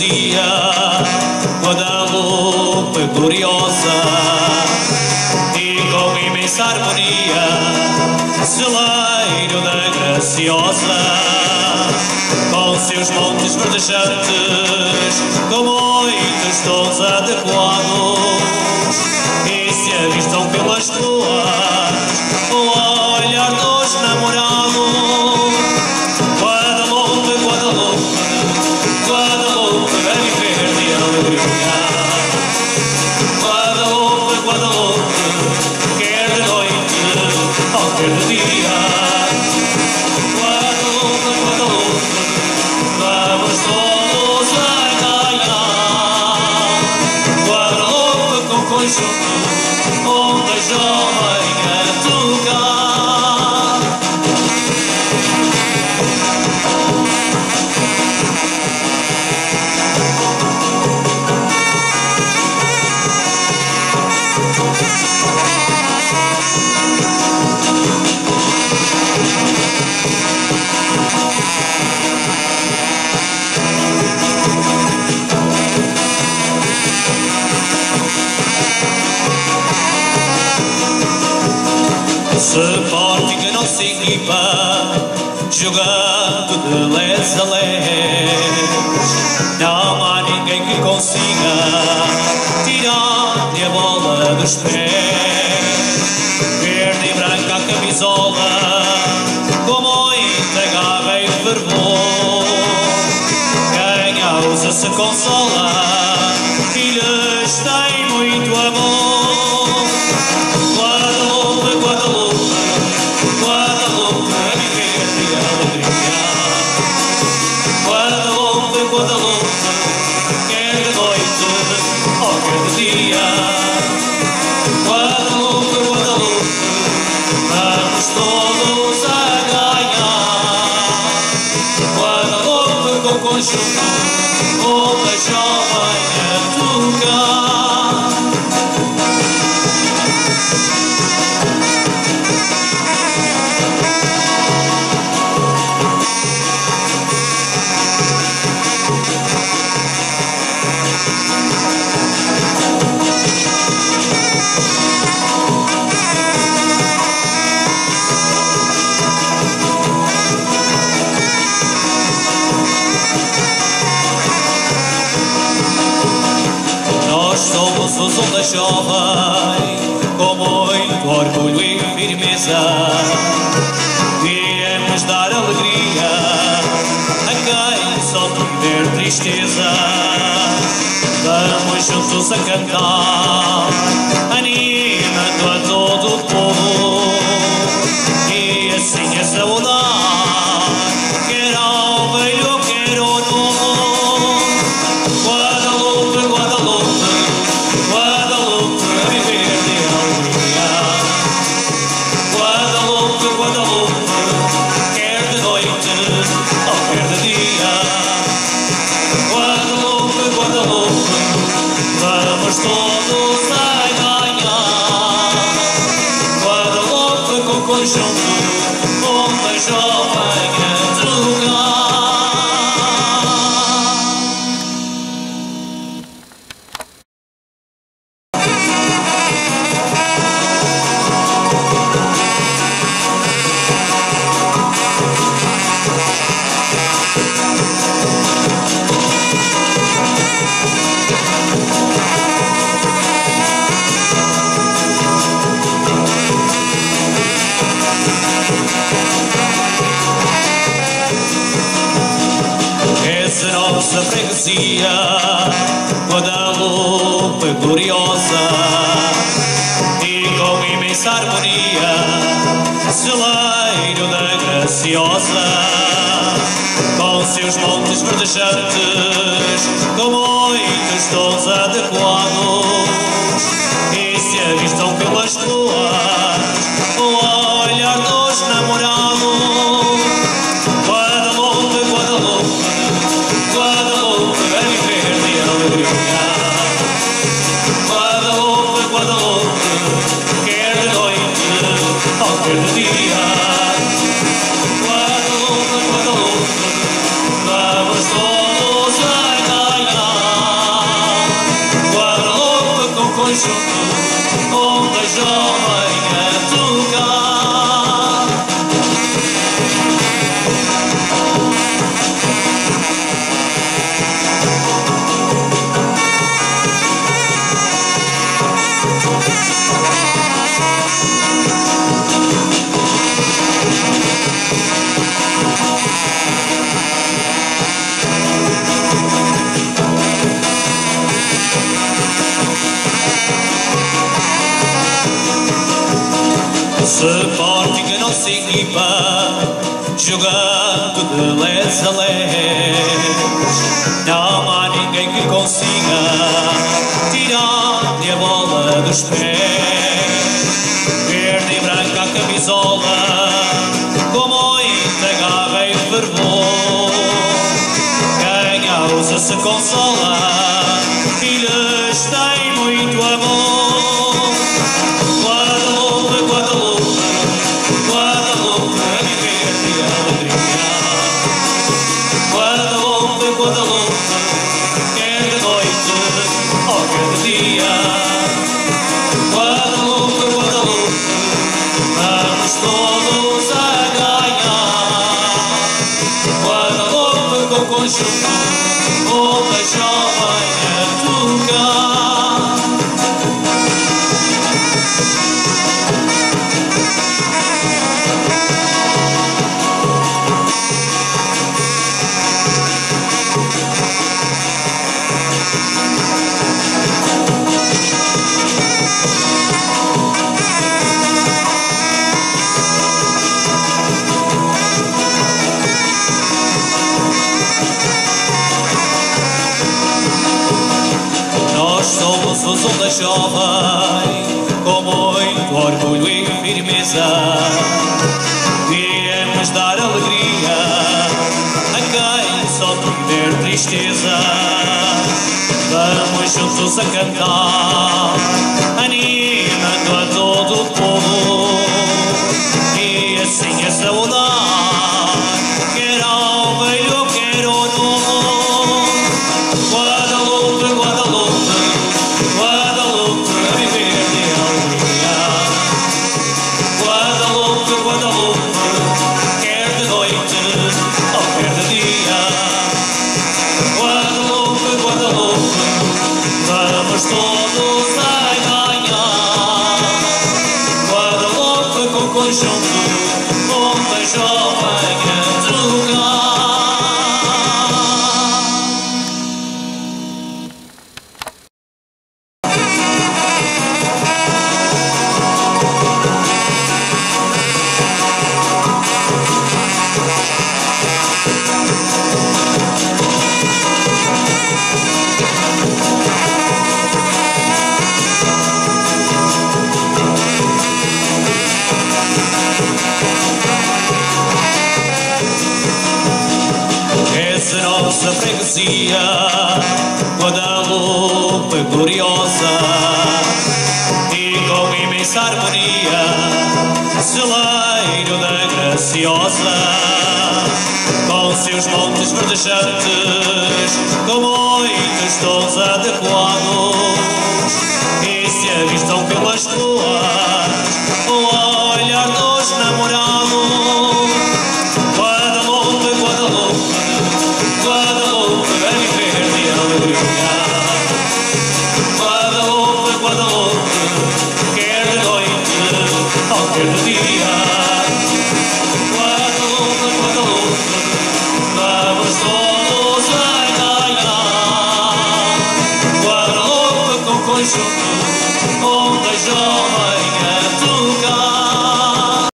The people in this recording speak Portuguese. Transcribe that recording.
freguesia, Guadalupe gloriosa, e com imensa harmonia, celeiro da graciosa, com seus montes verdejantes, com muitos tons adequados, e se avistam pelas ruas, o olhar dos namorados. Guadalupe, Guadalupe, Guadalupe, a viver de alegria. Guadalupe, Guadalupe, quer de noite ou quer de dia. Guadalupe, Guadalupe, vamos todos a ganhar. Guadalupe com conjunto, onde jovem a tocar. Sporting a nossa equipa, jogando de les a les. Não há ninguém que consiga tirar-lhe a bola dos pés. Verde e branca a camisola, com muita garra e fervor. Quem a usa se consola e lhes tem muito amor. Guadalupe, Guadalupe, Guadalupe, a viver de alegria. Guadalupe, Guadalupe, quer de noite ou quer de dia. Guadalupe, Guadalupe, vamos todos a ganhar. Guadalupe com conjunto, uma jovem a tocar. Somos os ondas jovem, com muito orgulho e firmeza, viemos dar alegria a quem só tiver tristeza. Vamos juntos a cantar, animando a todo o povo, e assim a saudar, quer ao velho, quer ao novo. Guadalupe, Guadalupe, Guadalupe, a viver de alegria. Guadalupe, Guadalupe, quer de noite ou quer de dia. Guadalupe, Guadalupe, vamos todos a ganhar. Guadalupe com conjunto, uma jovem a tocar. Nossa freguesia, Guadalupe gloriosa, e com imensa harmonia, celeiro da graciosa, com seus montes verdejantes, com muitos tons adequados, e se avistam pelas ruas, o olhar dos namorados. Guadalupe, Guadalupe, Guadalupe, a viver de alegria. Guadalupe, Guadalupe, quer de noite ou quer de dia. Guadalupe, Guadalupe, vamos todos a ganhar. conjunto onde a jovem a tocar. Sporting a nossa equipa, jogando de les a les. Não há ninguém que consiga tirar-lhe a bola dos pés. Verde e branca a camisola, com muita garra e fervor. Quem a usa se consola e lhes tem muito amor. Conjunto onde a jovem a tocar. Somos os ondas jovem, com muito orgulho e firmeza. Viemos dar alegria a quem só tiver tristeza. Vamos juntos a cantar, animando a todo o povo. E assim a saudar, quer ao velho, quer ao novo. Guadalupe, Guadalupe, Guadalupe, a viver de alegria. Guadalupe, Guadalupe, quer de noite ou quer de dia. Guadalupe, Guadalupe, vamos todos a ganhar. Guadalupe com conjunto, onde a jovem a tocar. Nossa freguesia, Guadalupe gloriosa, e com imensa harmonia, celeiro da graciosa, com seus montes verdejantes, com muitos tons adequados, e se avistam pelas ruas o olhar dos namorados. Guadalupe, Guadalupe, Guadalupe, a viver de alegria.